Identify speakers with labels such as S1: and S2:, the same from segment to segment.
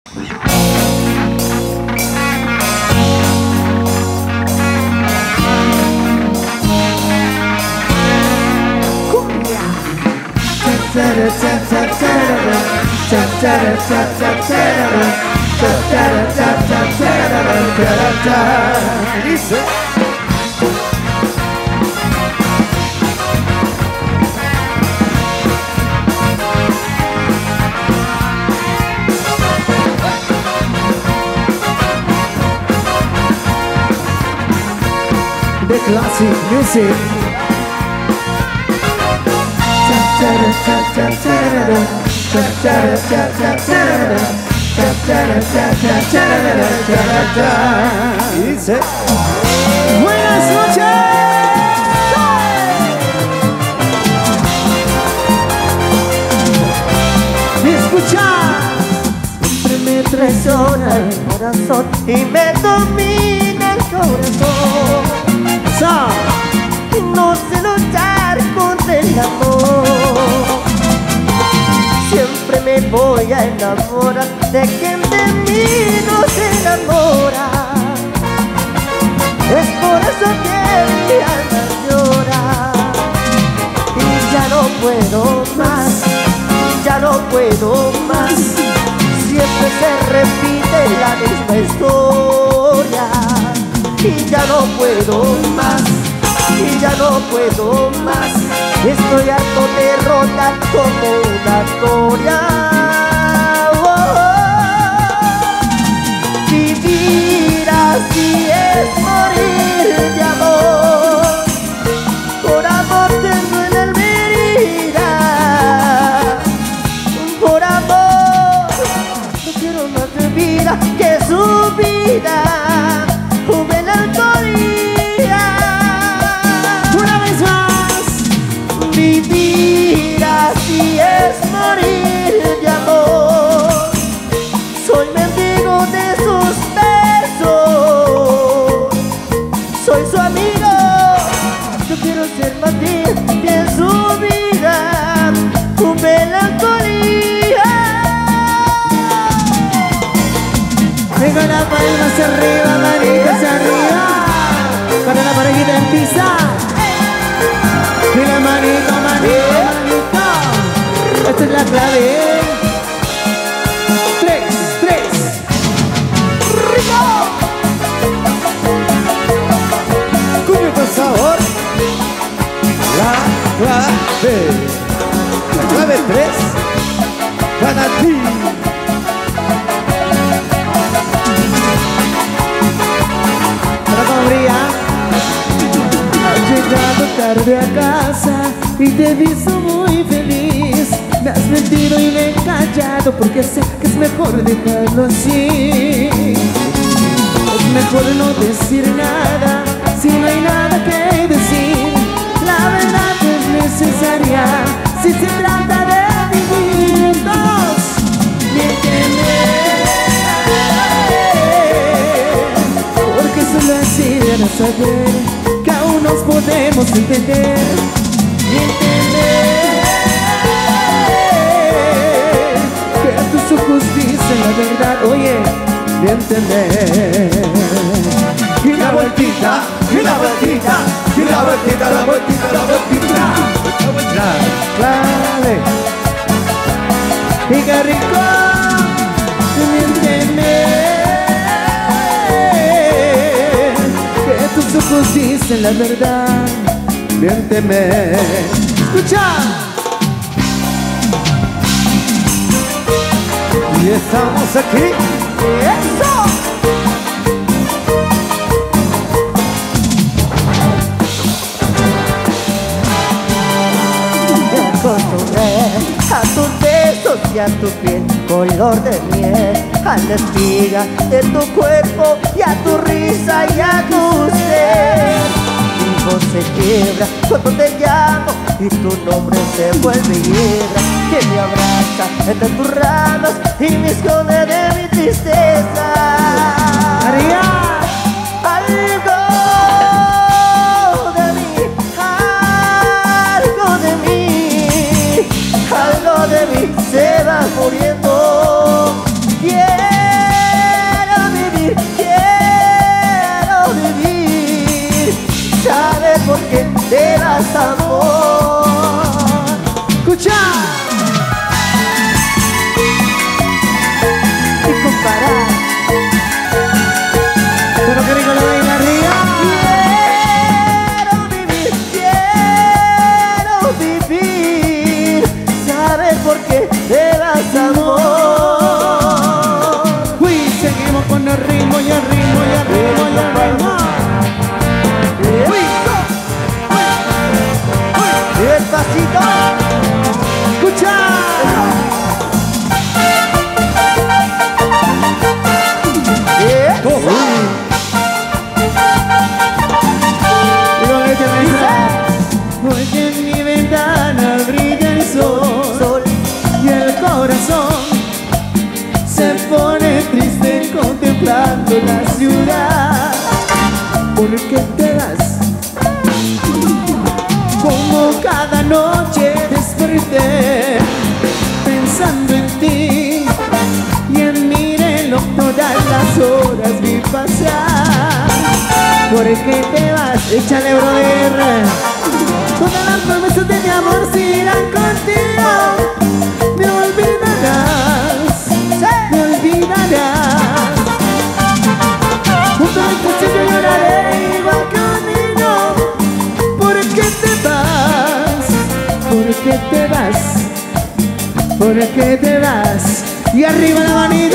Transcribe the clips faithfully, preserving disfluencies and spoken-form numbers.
S1: Dice The classic music. Dice buenas noches. Escucha. Siempre me traiciona el corazón y me domina el corazón. So, no sé luchar contra el amor. Siempre me voy a enamorar de quien de mí no se enamora. Es por eso que mi alma llora. Y ya no puedo más, ya no puedo más. Siempre se repite la misma historia. Y ya no puedo más, y ya no puedo más. Estoy harto de rotar como una gloria. Oh, oh. Vivir así es morir de amor. Por amor tengo en el herida. Por amor no quiero más de vida que su vida. Una vez más, vivir así es morir de amor. Soy mendigo de sus besos, soy su amigo. Yo quiero ser más bien que en su vida, con melancolía. Tengo las palmas arriba, manitas arriba, para la parejita en pisa. Y la manito, manito, manito. Esta es la clave. Tres, tres. ¡Rico! Cumbia con sabor. La clave. La clave tres. Para ti. Has llegado tarde a casa y te he visto muy feliz. Me has mentido y me he callado porque sé que es mejor dejarlo así. Es mejor no decir nada si no hay nada que decir. La verdad es necesaria si se trata de vivir. Dos, miénteme, porque solo así van a saber que aún nos podemos entender. Miénteme, que tus ojos dicen la verdad. Oye, miénteme. Y la vueltita, y la vueltita, y la vueltita, la vueltita, la vueltita. La vueltita, clave. Y qué rico, miénteme. Tus ojos dicen la verdad, miénteme. Escucha. Y estamos aquí. ¡Eso! Me acostumbré a tus besos y a tu piel color de miel, a la espiga de tu cuerpo y a tu risa y a tu ser. Mi voz se quiebra cuando te llamo y tu nombre se vuelve hiedra, que me abraza entre tus ramas y me esconde de mi tristeza. María, algo de mí, algo de mí, algo de mí se va muriendo. Yeah. contemplando la ciudad. ¿Por qué te vas? Como cada noche desperté pensando en ti y en mi reloj todas las horas vi pasar. ¿Por qué te vas? Échale, brother. Todas las promesas de mi amor se irán contigo. Me olvidarás, me olvidarás. Junto a esta yo lloraré igual que un niño. ¿Por qué te vas? ¿Por qué te vas? ¿Por qué te vas? Y arriba la manito.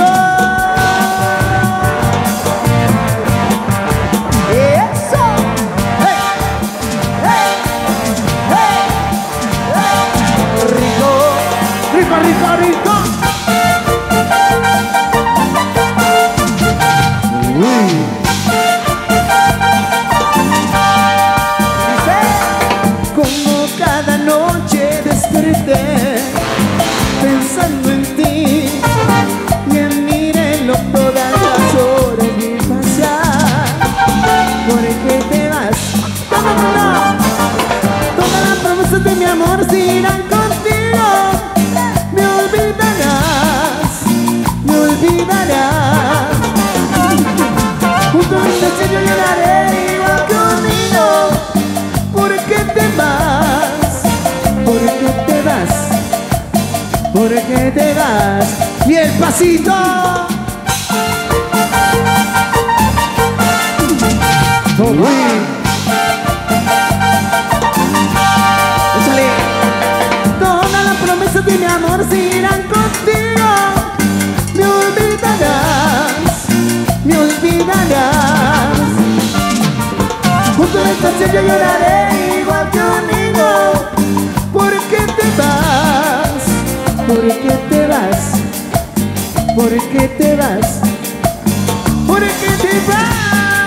S1: Rico, rico, rico. Uy. Dice, como cada noche desperté pensando en ti y en mi reloj todas las horas vi pasar. ¿Por qué te vas? Todas las promesas de mi amor se irán contigo. Me olvidarás, me olvidarás. Junto a esta yo lloraré igual que un niño. ¿Por qué te vas? ¿Por qué te vas? ¿Por qué te vas? Y el pasito. Uy. Échale. Todas las promesas de mi amor se irán contigo. Me olvidarás, me olvidarás. Junto a la estación yo lloraré igual que un niño. ¿Por qué te vas? ¿Por qué te vas? ¿Por qué te vas? ¿Por qué te vas?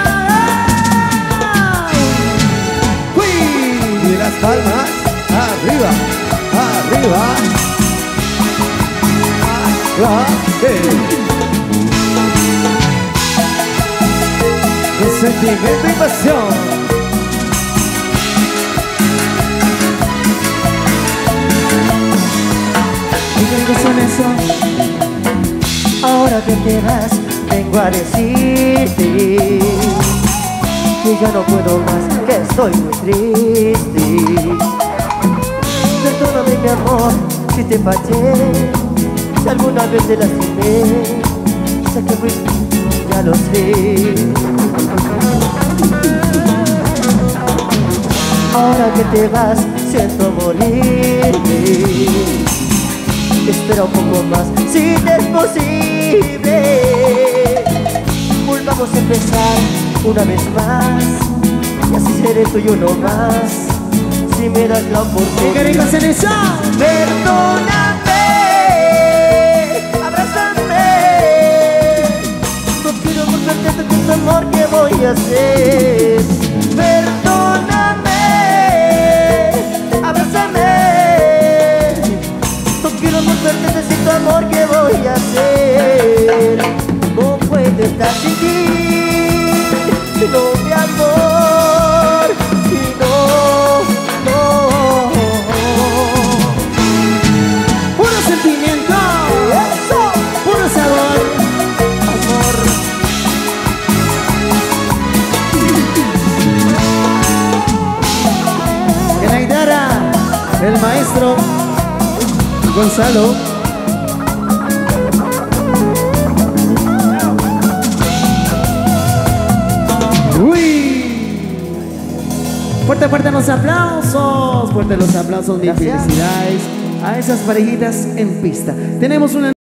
S1: ¡Uy! Y las palmas arriba, arriba, arriba. De sentimiento y pasión. Son eso. Ahora que te vas, vengo a decirte que ya no puedo más, que estoy muy triste. Perdóname mi amor, si te fallé, si alguna vez te lastimé, sé que fui, ya lo sé. Ahora que te vas, siento morirme. Espera un poco más, si te es posible. Volvamos a empezar una vez más, y así seré tuyo no más, si me das la oportunidad. ¿Qué querés hacer eso? Perdóname, abrázame. No quiero volverte a tu amor, ¿qué voy a hacer? Perdóname, abrázame. Quiero volverte, necesito amor, ¿qué voy a hacer? No puedo estar sin ti, no mi amor, y no, no. Puro sentimiento, eso, puro sabor, amor. En la guitarra, el maestro Gonzalo. Uy. Fuerte, fuerte los aplausos. Fuerte los aplausos. Mil felicidades a esas parejitas en pista. Tenemos una